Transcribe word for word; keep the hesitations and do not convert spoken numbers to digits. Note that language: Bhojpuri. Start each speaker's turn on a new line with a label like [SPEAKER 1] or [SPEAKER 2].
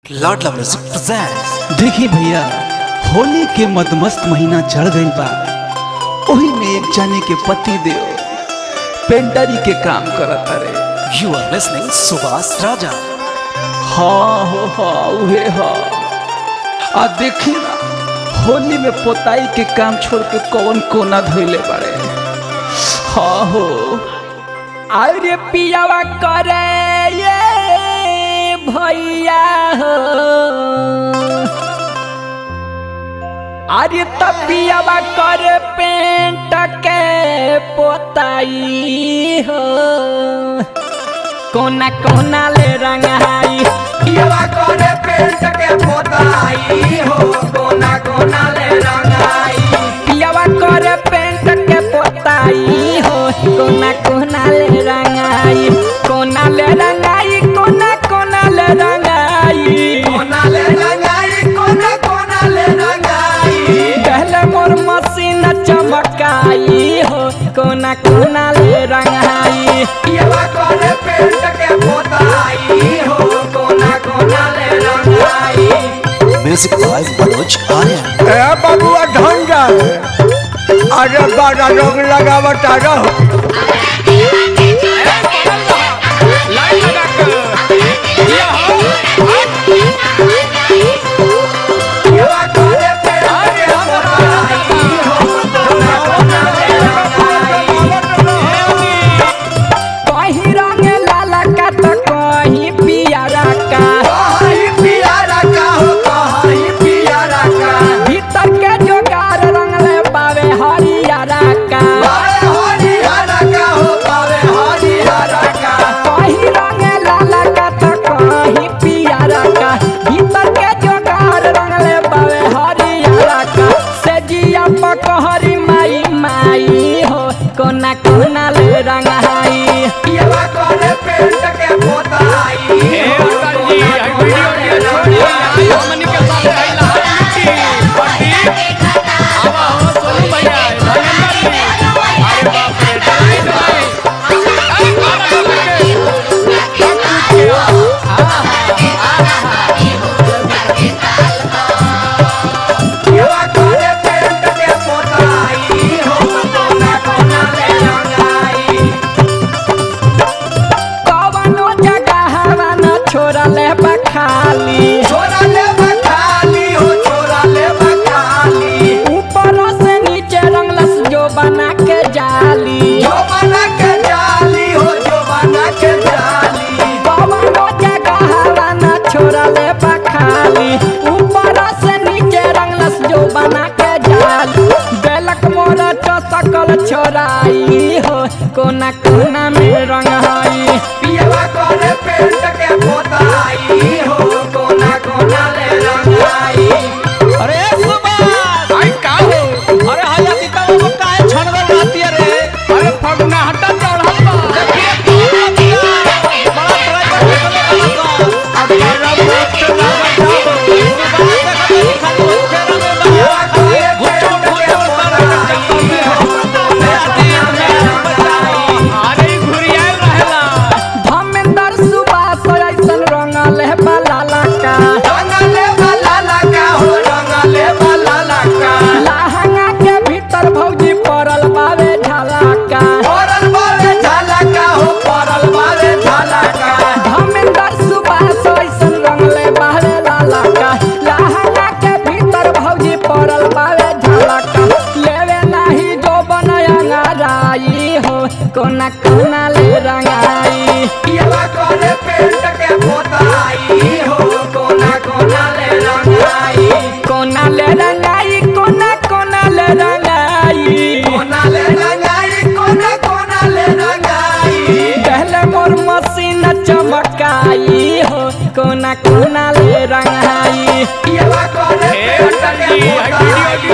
[SPEAKER 1] लाडला म्यूजिक प्रेजेंट्स।
[SPEAKER 2] देखी भैया, होली के मदमस्त महीना चढ़ गई बा। वही में एक जाने के पति देव पेंटरी के काम करत रे।
[SPEAKER 1] You are listening Subhash Raja.
[SPEAKER 2] हाँ हो हाँ उहे हाँ। आ देखी ना, होली में पोताई के काम छोड़ के कौन कोना धोइले बाड़े। हाँ हो
[SPEAKER 3] अरे पियावा करे ये भैया हो, अरे तब पियावा करे पेंट के पोताई हो, कोना कोना ले रंगाई।
[SPEAKER 4] पियावा करे पेंट के पोताई हो, कोना कोना ले रंगाई।
[SPEAKER 3] पियावा करे पेंट के पोताई हो, कोना कोना ले रंगाई। कोना ले रंगाई, कोना कोना ले रंगाई।
[SPEAKER 4] कोना ले रंगाई, कोना कोना ले रंगाई।
[SPEAKER 3] पहले मोर मशीन चमकाई हो, कोना कोना ले रंगाई।
[SPEAKER 4] पियावा करे पेंट के पोताई हो, कोना कोना ले रंगाई।
[SPEAKER 1] Music by Manoj Aryan.
[SPEAKER 5] ए बाबुआ ढंग जा, अरे बड़ा लोग लगावता रहो।
[SPEAKER 4] पियावा करे पेंट के पोताई हो, कोना कोना ले रंगाई।
[SPEAKER 3] कहीं रंग लाला का तो कहीं पियारा का,
[SPEAKER 4] कहीं पियारा का हो, कहीं पियारा का।
[SPEAKER 3] भीतर के जोगार रंग ले पावे हरियारा का।
[SPEAKER 4] बावे हरियारा का हो, बावे हरियारा का।
[SPEAKER 3] कहीं रंग लाला का तो कहीं पियारा का, भीतर के जोगार रंग ले पावे हरियारा का। से जिया पकहरी माई माई हो, कोना कोना ले रंगाई।
[SPEAKER 4] पियावा करे पेंट के पोताई हो, कोना कोना ले रंगाई। पियावा करे पेंट के पोताई हो, कोना कोना ले रंगाई।
[SPEAKER 3] कवनो जगह हवा न छोड़ा ले बखाली।
[SPEAKER 4] छोरा ले बखाली हो, छोरा ले बखाली।
[SPEAKER 3] ऊपर से नीचे रंगलस जो बना के जाली।
[SPEAKER 4] जो बना के जाली हो, जो बना के जाली।
[SPEAKER 3] कवनो जगह हवा न छोड़ा ले बखाली। ऊपर से नीचे रंगलस जो बना के जाली। बेलक मोरा चसकल छोराई हो, कोना कोना में रंगाई।
[SPEAKER 4] पियावा करे पेंट के पोताई हो, कोना कोना ले रंगाई।
[SPEAKER 6] अरे सुभाष भाई का हो? अरे हया दिता वो काहे छनगल रहती है रे? अरे फगुना हटा चढ़ल बा। देखिए तो दिया बड़ा ड्राइवर निकल रहा अब बड़ा मस्त लगा जाओ। सुभाष देखो खाली फेरा में
[SPEAKER 4] पियावा
[SPEAKER 6] बा।
[SPEAKER 4] करे
[SPEAKER 6] घुटो
[SPEAKER 4] पेंट के
[SPEAKER 6] घुटो
[SPEAKER 4] पोताई हो, कोना कोना ले रंगाई।
[SPEAKER 6] अरे घुरिया रहेला।
[SPEAKER 3] धर्मेंद्र सुभाष ऐसन रंगल है बलाला का।
[SPEAKER 4] रंगले वाला लगा हो, रंगले वाला लगा।
[SPEAKER 3] लहंगा के भीतर भौजी पड़ल बावे झलका।
[SPEAKER 4] परल बावे झलका हो, परल बावे झलका।
[SPEAKER 3] धर्मेंद्र सुभाष ऐसन रंगले बावे लाला का। लहंगा के भीतर भौजी पड़ल बावे झलका। लेवे नाही जो बनया राई हो, कोना कोना ले रंगाई।
[SPEAKER 4] पियावा करे पेंट के पोताई हो, कोना कोना ले रंगाई।
[SPEAKER 3] कोना ले रंगाई, कोना कोना ले रंगाई।
[SPEAKER 4] कोना ले रंगाई, कोना कोना ले रंगाई।
[SPEAKER 3] पहले मोर मशीन चमकाई हो, कोना कोना ले रंगाई।
[SPEAKER 4] पियावा करे पेंट के पोताई